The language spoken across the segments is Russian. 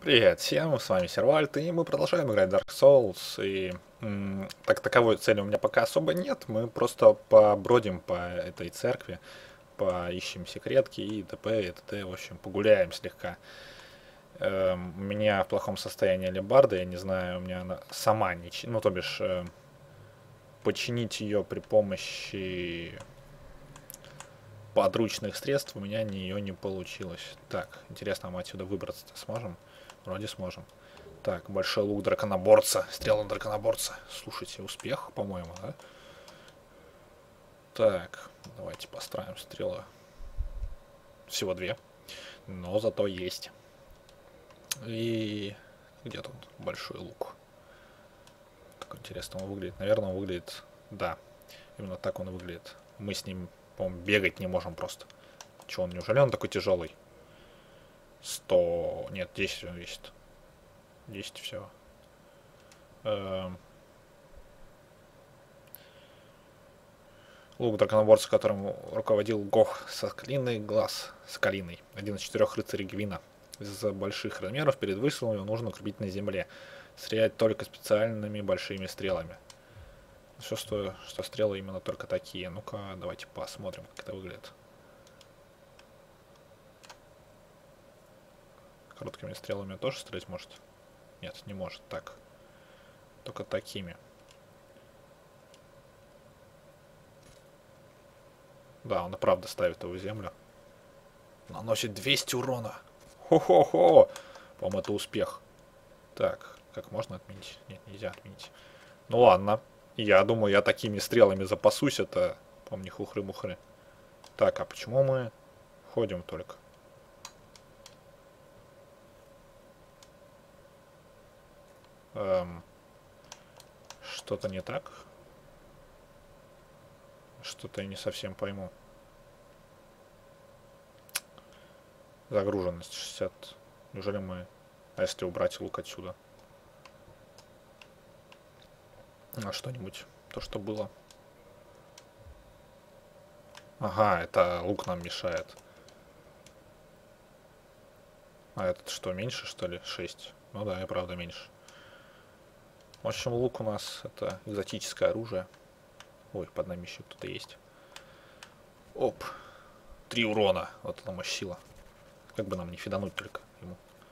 Привет всем, с вами Сервальд, и мы продолжаем играть Dark Souls, и так таковой цели у меня пока особо нет, мы просто побродим по этой церкви, поищем секретки и т.п. и т.т., в общем, погуляем слегка. У меня в плохом состоянии алебарда, я не знаю, у меня она сама не... Ну, то бишь, починить ее при помощи подручных средств у меня ее не получилось. Так, интересно, а мы отсюда выбраться-то сможем? Вроде сможем. Так, большой лук драконоборца. Стрела драконоборца. Слушайте, успех, по-моему, да? Так, давайте построим стрелы. Всего две. Но зато есть. И где тут большой лук? Как интересно он выглядит. Наверное, он выглядит... Да, именно так он выглядит. Мы с ним, по-моему, бегать не можем просто. Че он, неужели он такой тяжелый? 100... Нет, 10 он весит. 10 всего. Лук драконоборца, которым руководил Гох Соколиный Глаз. Соколиный. Один из 4 рыцарей Гвина. Из-за больших размеров перед выстрелом его нужно укрепить на земле. Стрелять только специальными большими стрелами. Все, что стрелы именно только такие. Ну-ка, давайте посмотрим, как это выглядит. Короткими стрелами тоже стрелять может? Нет, не может. Так. Только такими. Да, он и правда ставит его в землю. Наносит 200 урона. Хо-хо-хо! По-моему, это успех. Так, как можно отменить? Нет, нельзя отменить. Ну ладно. Я думаю, я такими стрелами запасусь. Это, по-моему, не хухры-мухры. Так, а почему мы ходим только? Что-то не так? Что-то я не совсем пойму. Загруженность 60. Неужели мы... А если убрать лук отсюда? А что-нибудь? То, что было. Ага, это лук нам мешает. А этот что, меньше, что ли? 6. Ну да, и правда меньше. В общем, лук у нас это экзотическое оружие. Ой, под нами еще кто-то есть. Оп. 3 урона. Вот это мощь сила. Как бы нам не фидануть только ему.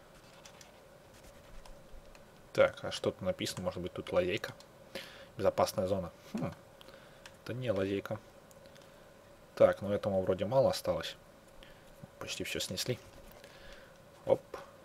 Так, а что тут написано? Может быть, тут лазейка? Безопасная зона. Это не лазейка. Так, ну этому вроде мало осталось. Почти все снесли. Оп.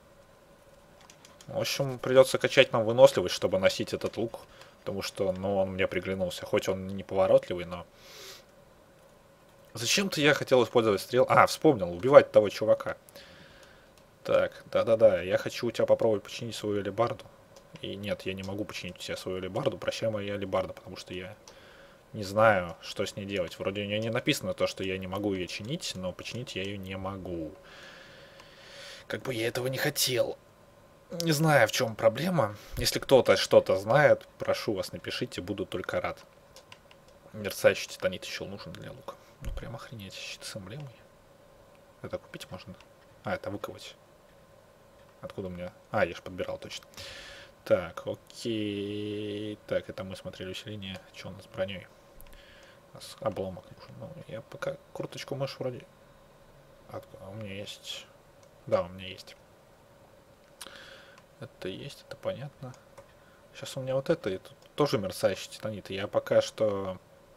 В общем, придется качать нам выносливость, чтобы носить этот лук. Потому что, ну, он мне приглянулся. Хоть он не поворотливый, но... Зачем-то я хотел использовать стрел... А, вспомнил, убивать того чувака. Так, да-да-да, я хочу у тебя попробовать починить свою алебарду. И нет, я не могу починить у тебя свою алебарду. Прощай, моя алебарда, потому что я не знаю, что с ней делать. Вроде у нее не написано то, что я не могу ее чинить, но починить я ее не могу. Как бы я этого не хотел. Не знаю, в чем проблема. Если кто-то что-то знает, прошу вас, напишите, буду только рад. Мерцающий титанит еще нужен для лука. Ну прям охренеть, щит с эмблемой. Это купить можно? А, это выковать. Откуда у меня? А, я же подбирал точно. Так, окей. Так, это мы смотрели усиление. Что у нас с броней? У нас обломок нужен. Ну, я пока курточку мышь вроде... у меня есть... Да, у меня есть. Это есть, это понятно. Сейчас у меня вот это тоже мерцающий титанит. Я пока что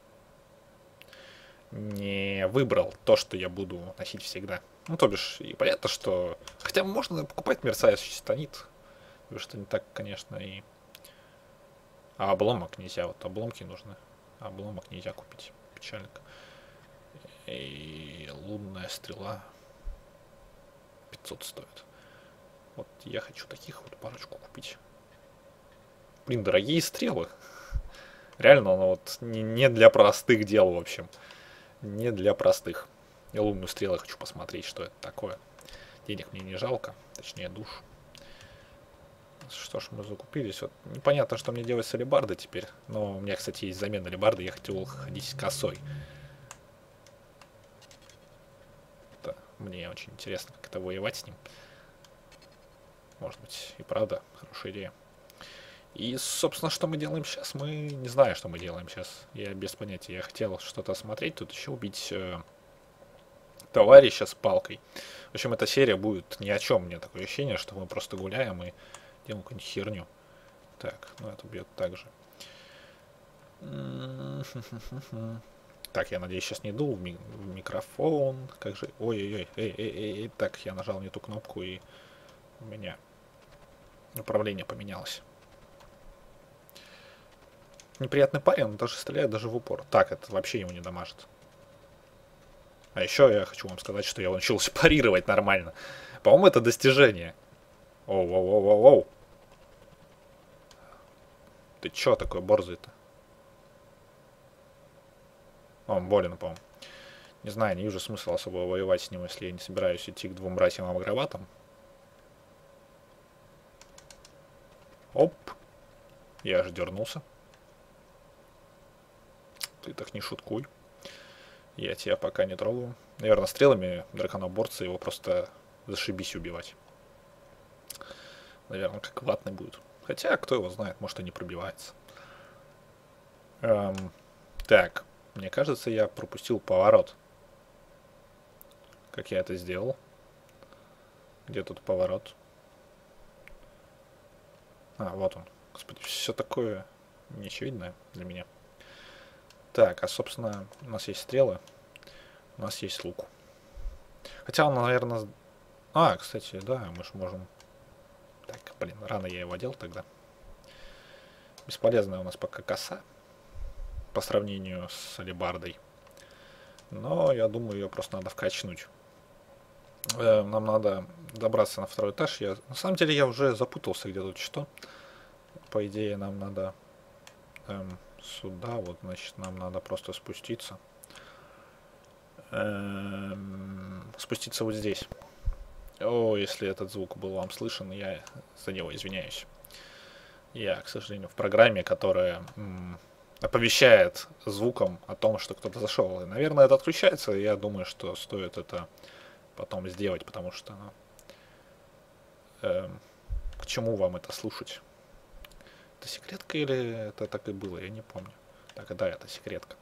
не выбрал то, что я буду носить всегда. Ну, то бишь, и понятно, что... Хотя можно покупать мерцающий титанит. Потому что не так, конечно, и... А обломок нельзя. Вот обломки нужны. А обломок нельзя купить. Печалька. И лунная стрела 500 стоит. Вот я хочу таких вот парочку купить. Блин, дорогие стрелы. Реально, оно вот не для простых дел, в общем. Не для простых. Я лунную стрелу хочу посмотреть, что это такое. Денег мне не жалко, точнее душ. Что ж, мы закупились. Вот непонятно, что мне делать с алебардой теперь. Но у меня, кстати, есть замена алебарды. Я хотел ходить с косой. Да, мне очень интересно, как это воевать с ним. Может быть, и правда, хорошая идея. И, собственно, что мы делаем сейчас? Мы не знаю, что мы делаем сейчас. Я без понятия. Я хотел что-то осмотреть, тут еще убить товарища с палкой. В общем, эта серия будет ни о чем. Мне такое ощущение, что мы просто гуляем и делаем какую-нибудь херню. Так, ну это бьет так же. Так, я надеюсь, сейчас не дул в микрофон. Как же... Ой-ой-ой. Эй. Так, я нажал не ту кнопку, и у меня управление поменялось. Неприятный парень, он даже стреляет даже в упор. Так, это вообще ему не дамажит. А еще я хочу вам сказать, что я научился парировать нормально. По-моему, это достижение. Оу. Ты чё такой борзый-то? Он болен, по-моему. Не знаю, не вижу смысла особо воевать с ним, если я не собираюсь идти к двум братьям-агроватам. Оп. Я аж дернулся. Ты так не шуткуй. Я тебя пока не трогаю. Наверное, стрелами драконоборца его просто зашибись убивать. Наверное, как ватный будет. Хотя, кто его знает, может и не пробивается. Так, мне кажется, я пропустил поворот. Как я это сделал? Где тут поворот? А, вот он. Господи, все такое неочевидное для меня. Так, а собственно, у нас есть стрелы. У нас есть лук. Хотя он, наверное... А, кстати, да, мы же можем... Так, блин, рано я его одел тогда. Бесполезная у нас пока коса. По сравнению с алебардой. Но я думаю, ее просто надо вкачнуть. Нам надо добраться на второй этаж. На самом деле я уже запутался, где тут что. По идее, нам надо сюда. Вот, значит, нам надо просто спуститься. Спуститься вот здесь. О, если этот звук был вам слышен, я за него извиняюсь. Я, к сожалению, в программе, которая оповещает звуком о том, что кто-то зашел. И, наверное, это отключается, и я думаю, что стоит это потом сделать, потому что к чему вам это слушать? Это секретка или это так и было? Я не помню. Так, да, это секретка.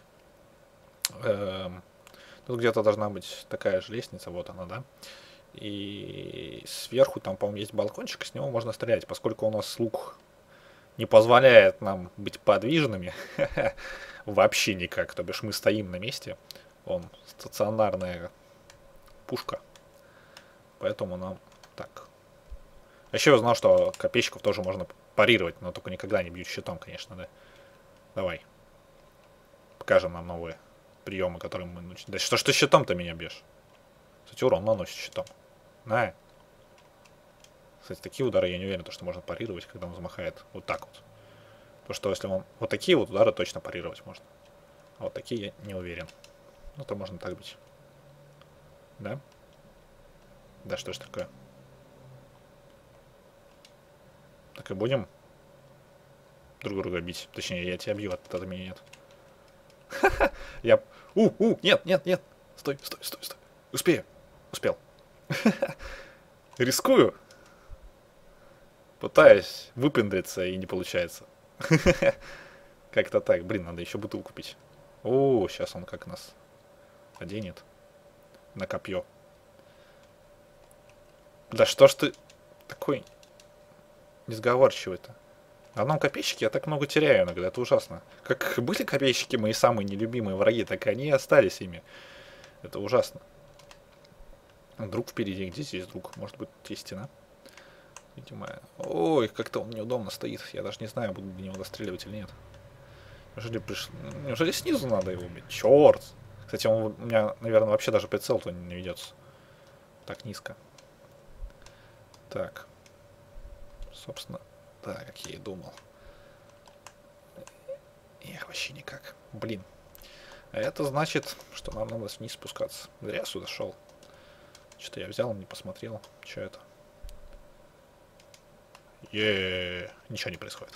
Тут где-то должна быть такая же лестница, вот она, да? И сверху там, по-моему, есть балкончик, с него можно стрелять. Поскольку у нас лук не позволяет нам быть подвижными, вообще никак, то бишь мы стоим на месте, он стационарная пушка, поэтому нам так. А еще я узнал, что копейщиков тоже можно парировать, но только никогда не бьют щитом, конечно, да. Давай, покажем нам новые приемы, которые мы научим. Да что ж ты щитом-то меня бьешь? Кстати, урон наносит щитом. На. Кстати, такие удары я не уверен, что можно парировать, когда он замахает вот так вот. Потому что если он... Вот такие вот удары точно парировать можно. А вот такие я не уверен. Ну, то можно так быть. Да? Да что ж такое? Так и будем друг друга бить. Точнее, я тебя бью, а ты меня нет. Я... Нет. Стой. Успею. Успел. Рискую. Пытаюсь выпендриться, и не получается. Как-то так. Блин, надо еще бутылку купить. О, сейчас он как нас оденет на копье. Да что ж ты такой несговорчивый-то? На одном копейщике я так много теряю иногда, это ужасно. Как были копейщики мои самые нелюбимые враги, так и они и остались ими. Это ужасно. Друг впереди, где здесь друг? Может быть, здесь стена? Видимо. Ой, как-то он неудобно стоит. Я даже не знаю, буду до него достреливать или нет. Неужели снизу надо его убить? Черт! Кстати, у меня, наверное, вообще даже прицел-то не ведется. Так низко. Так. Собственно, да, как я и думал. Эх, вообще никак. Блин. А это значит, что нам надо вниз спускаться. Зря я сюда шел. Что-то я взял, не посмотрел. Что это? Ничего не происходит.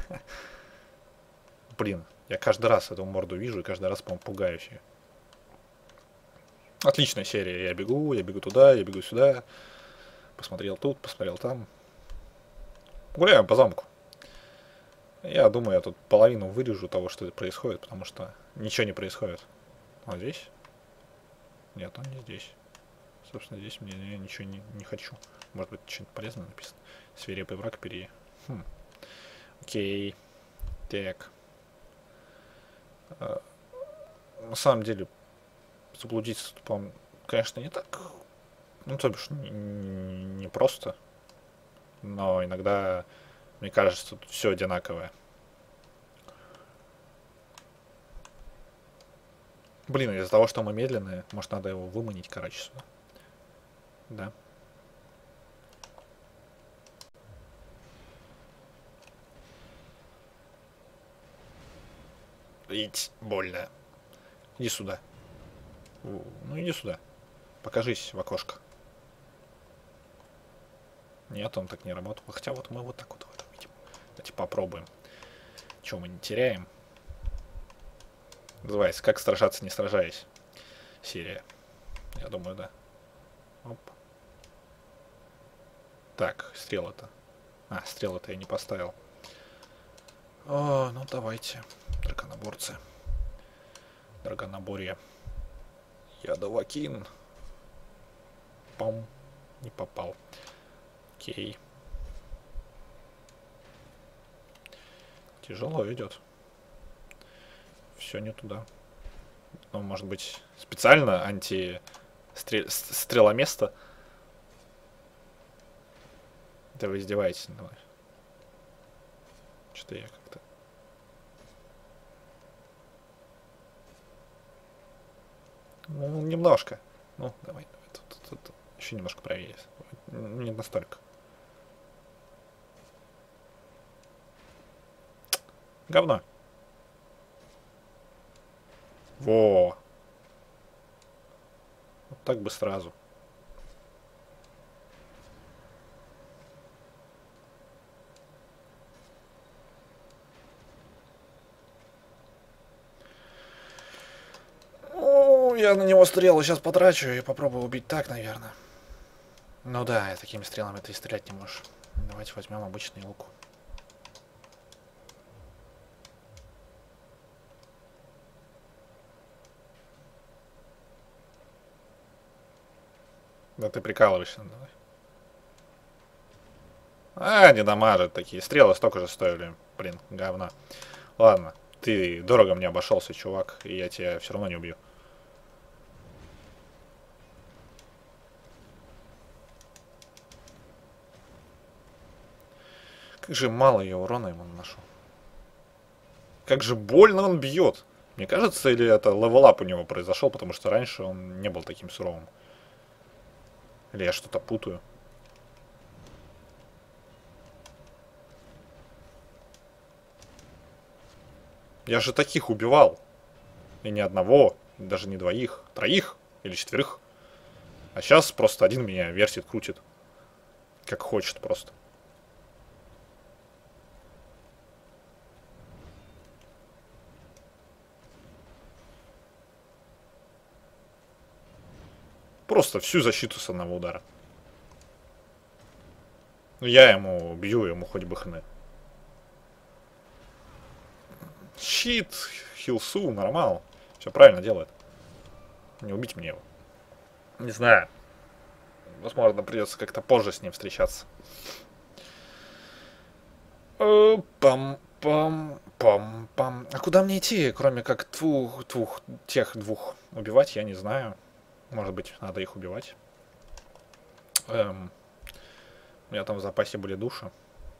Блин, я каждый раз эту морду вижу и каждый раз, по-моему, пугаюсь ее. Отличная серия. Я бегу туда, я бегу сюда. Посмотрел тут, посмотрел там. Гуляем по замку. Я думаю, я тут половину вырежу того, что происходит, потому что ничего не происходит. А здесь? Нет, он не здесь. Собственно, здесь мне я ничего не хочу. Может быть, что-нибудь полезное написано. Свирепый враг перье. Хм. Окей. Так. На самом деле, заблудиться, по-моему, конечно, не так. Ну, то бишь, не просто. Но иногда, мне кажется, тут все одинаковое. Блин, из-за того, что мы медленные, может, надо его выманить, короче, сюда. Да. Ить, больно. Иди сюда. Ну, иди сюда. Покажись в окошко. Нет, он так не работал. Хотя вот мы вот так вот видим. Давайте попробуем. Чего мы не теряем? Называется «Как сражаться, не сражаясь». Серия. Я думаю, да. Оп. Так, стрелы-то. А, стрелы-то я не поставил. О, ну давайте. Драконоборцы. Драгоноборье. Ядовакин. Пам. Не попал. Окей. Тяжело идет. Все не туда. Ну, может быть, специально стреломесто? Да вы издеваетесь надо мной. Что-то я как-то... Ну, немножко. Ну, давай. Тут еще немножко правее. Не настолько. Говно. Во. Вот так бы сразу. Ну, я на него стрелу сейчас потрачу и попробую убить так, наверное. Ну да, такими стрелами ты и стрелять не можешь. Давайте возьмем обычный лук. Да ты прикалываешься, давай. А, не дамажат такие. Стрелы столько же стоили. Блин, говна. Ладно, ты дорого мне обошелся, чувак, и я тебя все равно не убью. Как же мало я урона ему наношу. Как же больно он бьет. Мне кажется, или это левелап у него произошел, потому что раньше он не был таким суровым. Или я что-то путаю. Я же таких убивал. И ни одного, даже не двоих, троих или четверых. А сейчас просто один меня вертит, крутит. Как хочет просто. Просто всю защиту с одного удара. Ну я ему бью, ему хоть бы хны. Щит, хилсу, нормал. Все правильно делает. Не убить мне его. Не знаю. Возможно, придется как-то позже с ним встречаться. Пам-пам-пам. А куда мне идти, кроме как тех двух убивать, я не знаю. Может быть, надо их убивать. У меня там в запасе были души.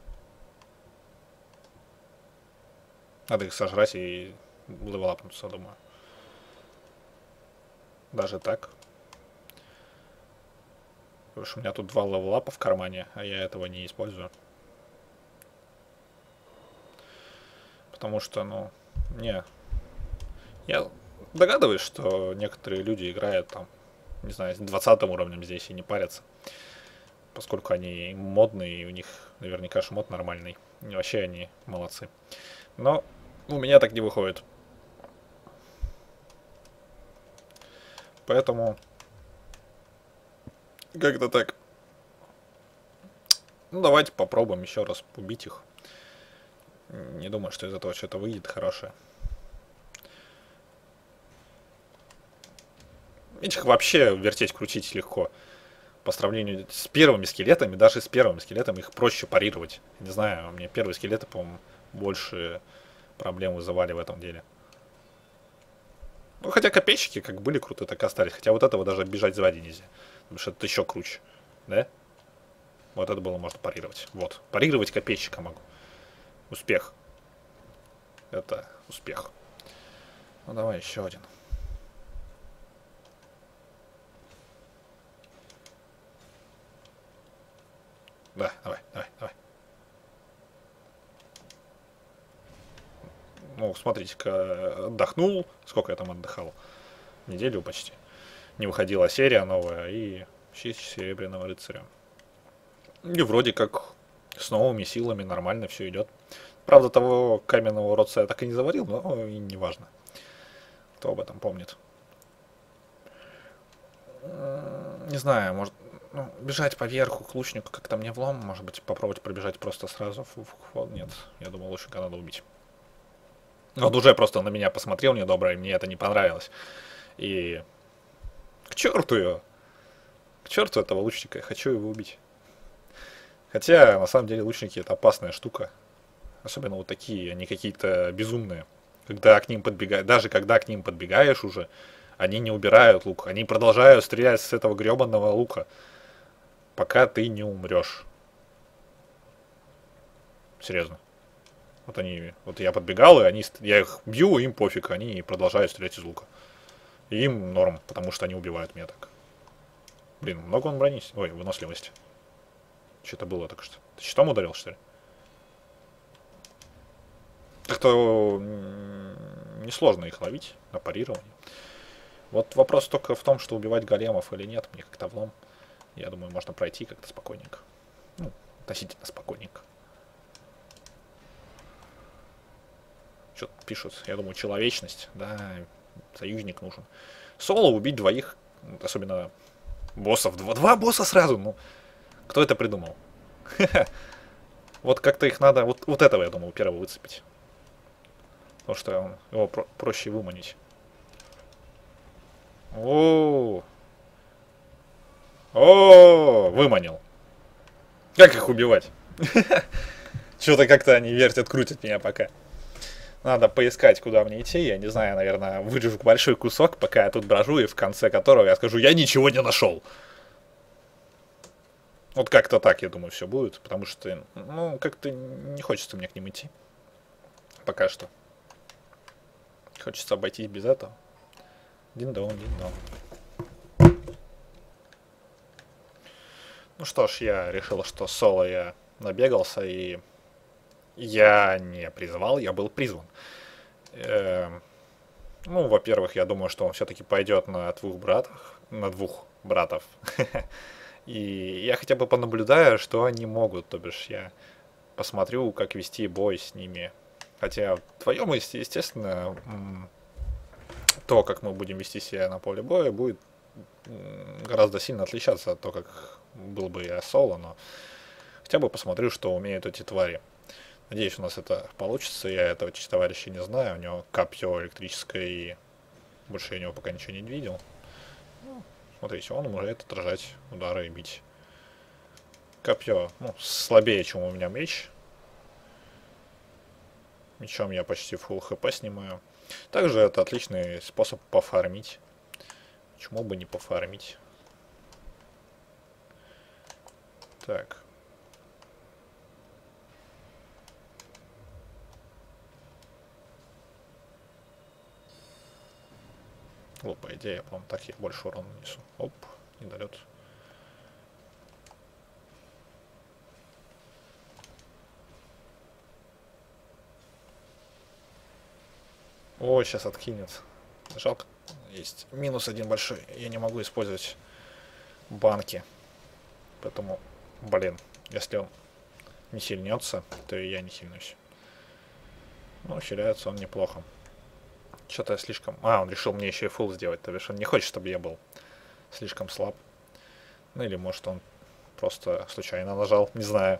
Надо их сожрать и левелапнуться, думаю. Даже так. Потому что у меня тут 2 левелапа в кармане, а я этого не использую. Потому что, ну, не. Я догадываюсь, что некоторые люди играют там, не знаю, с 20 уровнем здесь и не парятся. Поскольку они модные, и у них наверняка шмот нормальный. И вообще они молодцы. Но у меня так не выходит. Поэтому как-то так. Ну, давайте попробуем еще раз убить их. Не думаю, что из этого что-то выйдет хорошее. Этих вообще вертеть, крутить легко. По сравнению с первыми скелетами, даже с первыми скелетами их проще парировать. Не знаю, мне первые скелеты, по-моему, больше проблем вызывали в этом деле. Ну, хотя копейщики как были крутые, так и остались. Хотя вот этого даже бежать сзади нельзя. Потому что это еще круче. Да? Вот это было можно парировать. Вот. Парировать копейщика могу. Успех. Это успех. Ну, давай еще один. Да, давай, давай, давай. Ну, смотрите-ка, отдохнул. Сколько я там отдыхал? Неделю почти. Не выходила серия новая и Щит Серебряного Рыцаря. И вроде как с новыми силами нормально все идет. Правда, того каменного уродца я так и не заварил, но и не важно. Кто об этом помнит. Не знаю, может, ну, бежать по верху к лучнику как-то мне влом. Может быть, попробовать пробежать просто сразу. Нет, я думал, лучника надо убить. Он уже просто на меня посмотрел недобро, и мне это не понравилось. И к черту его. К черту этого лучника, я хочу его убить. Хотя, на самом деле, лучники это опасная штука. Особенно вот такие, они какие-то безумные. Когда к ним подбегаешь, даже когда к ним подбегаешь уже, они не убирают лук. Они продолжают стрелять с этого гребаного лука, пока ты не умрешь. Серьезно. Вот они, вот я подбегал, и они, я их бью, им пофиг, они продолжают стрелять из лука. И им норм, потому что они убивают меня так. Блин, много он брони, ой, выносливости. Что-то было так что. Ты щитом ударил, что ли? Как-то несложно их ловить на парирование. Вот вопрос только в том, что убивать големов или нет, мне как-то влом. Я думаю, можно пройти как-то спокойненько. Ну, относительно спокойненько. Что-то пишут, я думаю, человечность, да, союзник нужен. Соло убить двоих, особенно боссов. Два босса сразу, ну, кто это придумал? Вот как-то их надо, вот этого, я думаю, первого выцепить. Потому что его проще выманить. О, выманил. Как их убивать? Что-то как-то они вертят, крутят меня пока. Надо поискать, куда мне идти. Я не знаю, наверное, вырежу большой кусок, пока я тут брожу, и в конце которого я скажу, я ничего не нашел. Вот как-то так, я думаю, все будет, потому что, ну, как-то не хочется мне к ним идти. Пока что. Хочется обойтись без этого. Дин-дон, дин-дон. Ну что ж, я решил, что соло я набегался, и я не призывал, я был призван. Ну, во-первых, я думаю, что он все-таки пойдет на двух братов. И я хотя бы понаблюдаю, что они могут, то бишь я посмотрю, как вести бой с ними. Хотя в твоем, естественно, то, как мы будем вести себя на поле боя, будет гораздо сильно отличаться от того, как был бы я соло, но хотя бы посмотрю, что умеют эти твари. Надеюсь, у нас это получится. Я этого товарища не знаю. У него копье электрическое, и больше я у него пока ничего не видел. Ну, смотрите, он может отражать удары и бить. Копье, ну, слабее, чем у меня меч. Мечом я почти фулл хп снимаю. Также это отличный способ пофармить. Почему бы не пофармить? Так. Глупая идея, по-моему, так я больше урона несу. Оп, недолет. О, сейчас откинет. Жалко. Есть минус один большой. Я не могу использовать банки. Поэтому, блин, если он не хильнется, то и я не хильнусь. Ну, хиляется он неплохо. Что-то я слишком... он решил мне еще и фулл сделать. То бишь он не хочет, чтобы я был слишком слаб. Ну или может он просто случайно нажал, не знаю.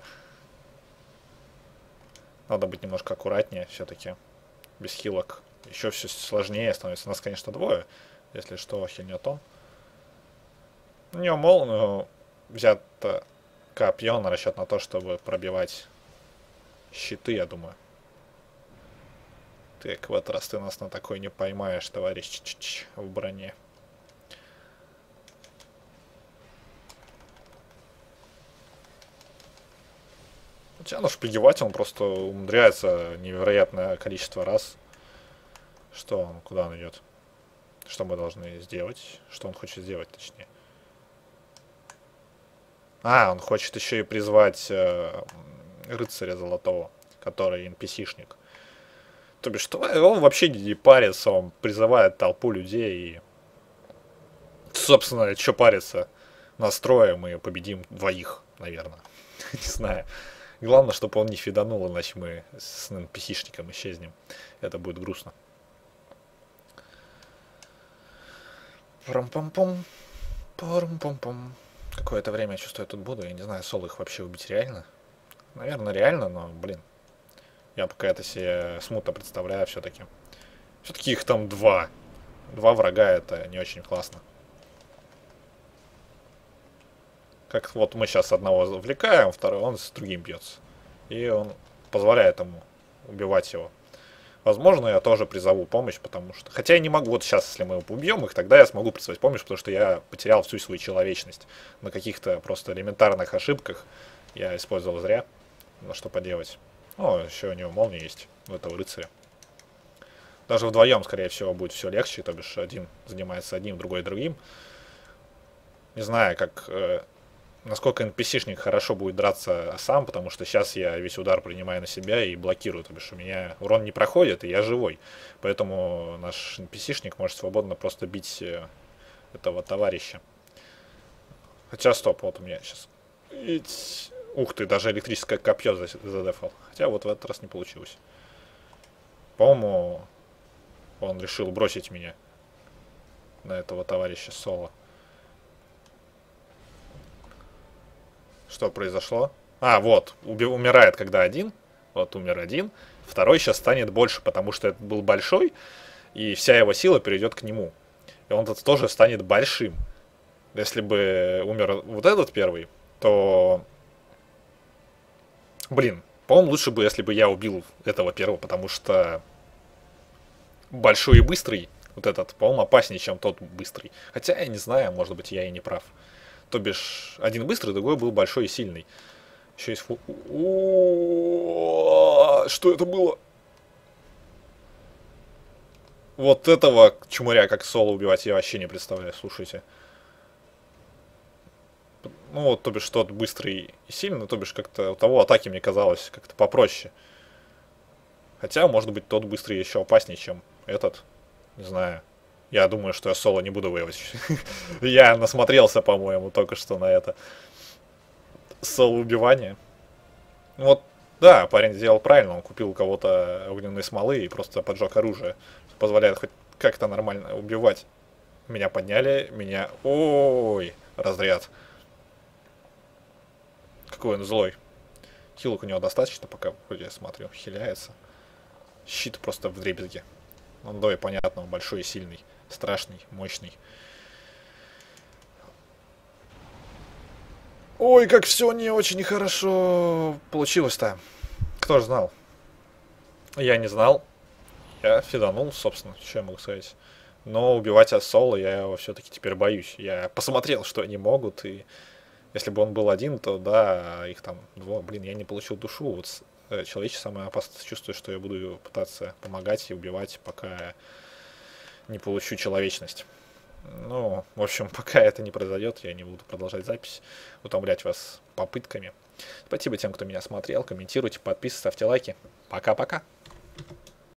Надо быть немножко аккуратнее все-таки. Без хилок еще все сложнее становится. Нас, конечно, двое. Если что, хильнет он. У него молнию взято копье на расчет на то, чтобы пробивать щиты, я думаю. Так, в этот раз ты нас на такой не поймаешь, товарищ в броне. Хотя, ну, шпигевать он просто умудряется невероятное количество раз. Что он, куда он идет? Что мы должны сделать? Что он хочет сделать, точнее? А, он хочет еще и призвать рыцаря золотого, который NPC-шник. То бишь, что он вообще не парится, он призывает толпу людей и... Собственно, что париться? Настроим мы победим двоих, наверное. Не знаю. Главное, чтобы он не фиданул, иначе мы с NPC-шником исчезнем. Это будет грустно. Парам-пам-пам. Парам-пам-пам. Какое-то время, я чувствую, я тут буду. Я не знаю, соло их вообще убить реально. Наверное, реально, но, блин. Я пока это себе смутно представляю все-таки. Все-таки их там два. Два врага, это не очень классно. Как вот мы сейчас одного завлекаем, второй он с другим бьется. И он позволяет ему убивать его. Возможно, я тоже призову помощь, потому что... Хотя я не могу, вот сейчас, если мы убьем их, тогда я смогу призвать помощь, потому что я потерял всю свою человечность. На каких-то просто элементарных ошибках я использовал зря. Ну, что поделать. О, еще у него молния есть, у этого рыцаря. Даже вдвоем, скорее всего, будет все легче, то бишь один занимается одним, другой другим. Не знаю, как... насколько NPC-шник хорошо будет драться сам, потому что сейчас я весь удар принимаю на себя и блокирую, то бишь у меня урон не проходит, и я живой. Поэтому наш NPC-шник может свободно просто бить этого товарища. Хотя, стоп, вот у меня сейчас... Ух ты, даже электрическое копье задефал. Хотя вот в этот раз не получилось. По-моему, он решил бросить меня на этого товарища соло. Что произошло? А, вот, умирает когда один. Вот, умер один. Второй сейчас станет больше, потому что это был большой, и вся его сила перейдет к нему. И он тут тоже станет большим. Если бы умер вот этот первый, то... Блин, по-моему, лучше бы, если бы я убил этого первого, потому что большой и быстрый, вот этот, по-моему, опаснее, чем тот быстрый. Хотя, я не знаю, может быть, я и не прав. То бишь, один быстрый, другой был большой и сильный. Еще есть что это было? Вот этого чумаря как соло убивать я вообще не представляю, слушайте. Ну вот, то бишь, тот быстрый и сильный, то бишь, как-то у того атаки мне казалось как-то попроще. Хотя, может быть, тот быстрый еще опаснее, чем этот. Не знаю. Я думаю, что я соло не буду воевать. Я насмотрелся, по-моему, только что на это соло-убивание. Вот, да, парень сделал правильно. Он купил у кого-то огненной смолы и просто поджег оружие. Что позволяет хоть как-то нормально убивать. Меня подняли, меня... Ой, разряд. Какой он злой. Хилок у него достаточно, пока вроде я смотрю, хиляется. Щит просто вдребезги. Он, да, и понятно, он большой и сильный. Страшный, мощный. Ой, как все не очень хорошо получилось-то. Кто же знал? Я не знал. Я фиданул, собственно, что я могу сказать. Но убивать соло я его все-таки теперь боюсь. Я посмотрел, что они могут, и если бы он был один, то да, их там двое. Блин, я не получил душу. Вот человечество самое опасное. Чувствую, что я буду пытаться помогать и убивать, пока не получу человечность. Ну, в общем, пока это не произойдет, я не буду продолжать запись, утомлять вас попытками. Спасибо тем, кто меня смотрел. Комментируйте, подписывайтесь, ставьте лайки. Пока-пока.